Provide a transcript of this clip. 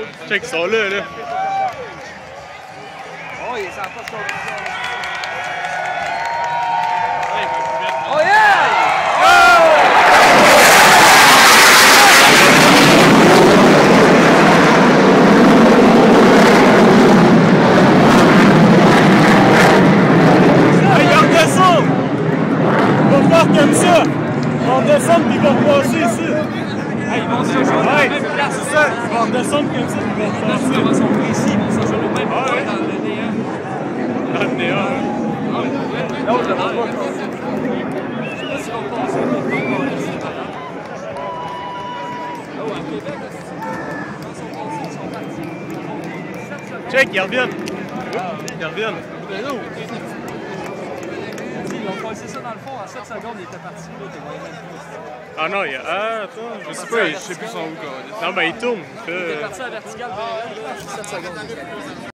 Check, ils sont là, là. Oh, il est sans pas oh yeah! Comme ça, on descend puis ils vont repasser ici. Hey, ils vont se rejoindre à la même place. C'est ça, ils vont redescendre comme ça puis ils vont repasser. Comment ils sont pris ici, ils vont se rejoindre au même point dans le néant. Dans le néant, Non, je ne pas. Je sais pas s'ils vont passer, mais ils vont encore ici. Oh, à Québec, quand ils sont passés, ils sont partis. check, ils reviennent. Ils reviennent. Ils ont passé ça dans le fond, en 7 secondes, ils étaient partis. Ah non, il y a. Ah, attends, je sais pas, je sais plus son où. Non, ben il tourne. Il était parti à la verticale vers 7 secondes.